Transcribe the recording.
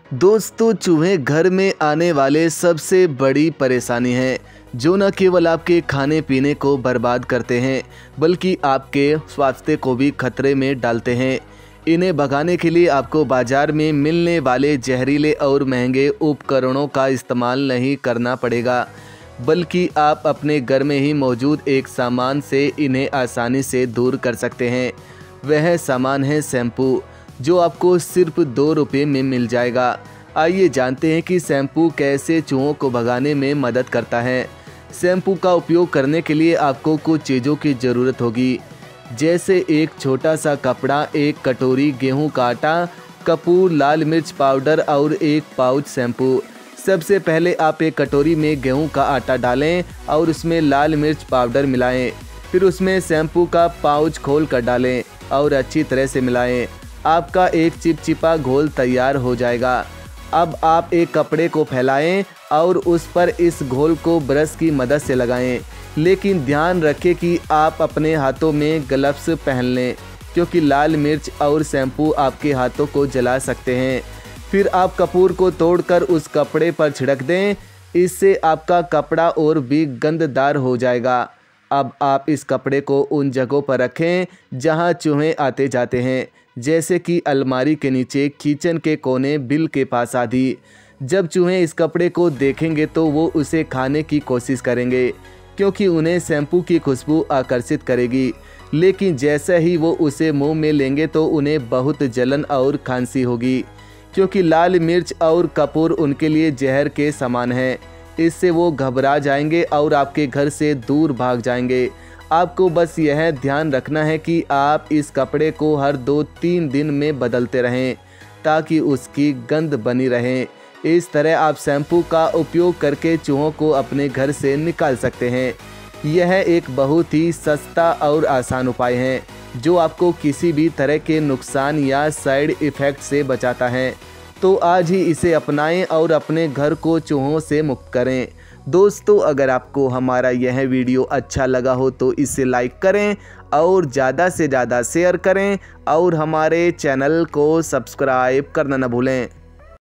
दोस्तों, चूहे घर में आने वाले सबसे बड़ी परेशानी है, जो न केवल आपके खाने पीने को बर्बाद करते हैं बल्कि आपके स्वास्थ्य को भी खतरे में डालते हैं। इन्हें भगाने के लिए आपको बाजार में मिलने वाले जहरीले और महंगे उपकरणों का इस्तेमाल नहीं करना पड़ेगा, बल्कि आप अपने घर में ही मौजूद एक सामान से इन्हें आसानी से दूर कर सकते हैं। वह सामान है शैम्पू, जो आपको सिर्फ 2 रुपये में मिल जाएगा। आइए जानते हैं कि शैम्पू कैसे चूहों को भगाने में मदद करता है। शैम्पू का उपयोग करने के लिए आपको कुछ चीज़ों की ज़रूरत होगी, जैसे एक छोटा सा कपड़ा, एक कटोरी गेहूं का आटा, कपूर, लाल मिर्च पाउडर और एक पाउच शैम्पू। सबसे पहले आप एक कटोरी में गेहूं का आटा डालें और उसमें लाल मिर्च पाउडर मिलाएं। फिर उसमें शैम्पू का पाउच खोल कर डालें और अच्छी तरह से मिलाएं। आपका एक चिपचिपा घोल तैयार हो जाएगा। अब आप एक कपड़े को फैलाएं और उस पर इस घोल को ब्रश की मदद से लगाएं, लेकिन ध्यान रखें कि आप अपने हाथों में ग्लव्स पहन लें, क्योंकि लाल मिर्च और शैम्पू आपके हाथों को जला सकते हैं। फिर आप कपूर को तोड़कर उस कपड़े पर छिड़क दें, इससे आपका कपड़ा और भी गंददार हो जाएगा। अब आप इस कपड़े को उन जगहों पर रखें जहां चूहे आते जाते हैं, जैसे कि अलमारी के नीचे, किचन के कोने, बिल के पास आदि। जब चूहे इस कपड़े को देखेंगे तो वो उसे खाने की कोशिश करेंगे, क्योंकि उन्हें शैम्पू की खुशबू आकर्षित करेगी। लेकिन जैसे ही वो उसे मुंह में लेंगे तो उन्हें बहुत जलन और खांसी होगी, क्योंकि लाल मिर्च और कपूर उनके लिए जहर के समान है। इससे वो घबरा जाएंगे और आपके घर से दूर भाग जाएंगे। आपको बस यह ध्यान रखना है कि आप इस कपड़े को हर 2-3 दिन में बदलते रहें, ताकि उसकी गंध बनी रहे। इस तरह आप शैम्पू का उपयोग करके चूहों को अपने घर से निकाल सकते हैं। यह एक बहुत ही सस्ता और आसान उपाय है, जो आपको किसी भी तरह के नुकसान या साइड इफ़ेक्ट से बचाता है। तो आज ही इसे अपनाएं और अपने घर को चूहों से मुक्त करें। दोस्तों, अगर आपको हमारा यह वीडियो अच्छा लगा हो तो इसे लाइक करें और ज़्यादा से ज़्यादा शेयर करें और हमारे चैनल को सब्सक्राइब करना न भूलें।